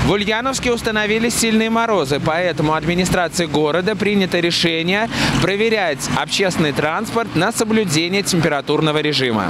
В Ульяновске установились сильные морозы, поэтому администрацией города принято решение проверять общественный транспорт на соблюдение температурного режима.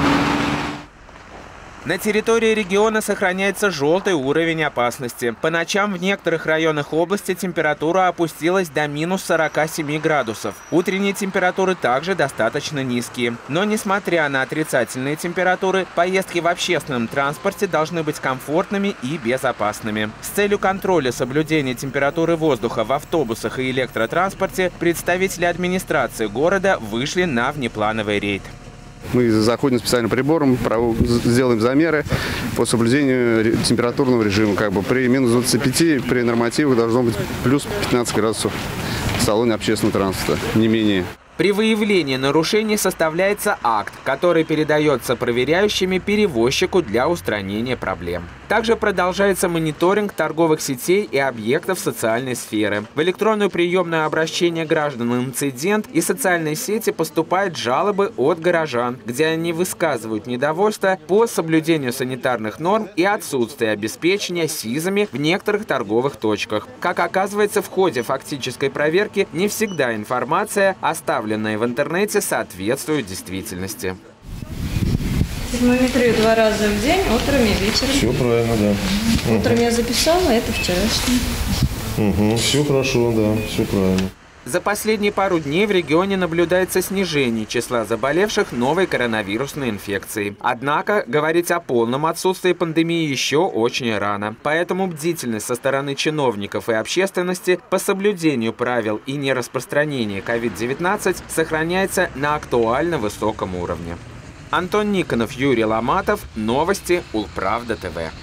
На территории региона сохраняется желтый уровень опасности. По ночам в некоторых районах области температура опустилась до минус 47 градусов. Утренние температуры также достаточно низкие. Но несмотря на отрицательные температуры, поездки в общественном транспорте должны быть комфортными и безопасными. С целью контроля соблюдения температуры воздуха в автобусах и электротранспорте представители администрации города вышли на внеплановый рейд. Мы заходим специальным прибором, сделаем замеры по соблюдению температурного режима. При минус 25, при нормативах должно быть плюс 15 градусов в салоне общественного транспорта, не менее. При выявлении нарушений составляется акт, который передается проверяющими перевозчику для устранения проблем. Также продолжается мониторинг торговых сетей и объектов социальной сферы. В электронную приемную обращение граждан на инцидент и социальные сети поступают жалобы от горожан, где они высказывают недовольство по соблюдению санитарных норм и отсутствию обеспечения СИЗами в некоторых торговых точках. Как оказывается, в ходе фактической проверки не всегда информация, оставленная в интернете, соответствует действительности. Термометрию 2 раза в день, утром и вечером. Все правильно, да. Утром я записала, это вчерашний. Все хорошо, да, все правильно. За последние пару дней в регионе наблюдается снижение числа заболевших новой коронавирусной инфекцией. Однако говорить о полном отсутствии пандемии еще очень рано. Поэтому бдительность со стороны чиновников и общественности по соблюдению правил и нераспространению COVID-19 сохраняется на актуально высоком уровне. Антон Никонов, Юрий Ломатов. Новости Улправда ТВ.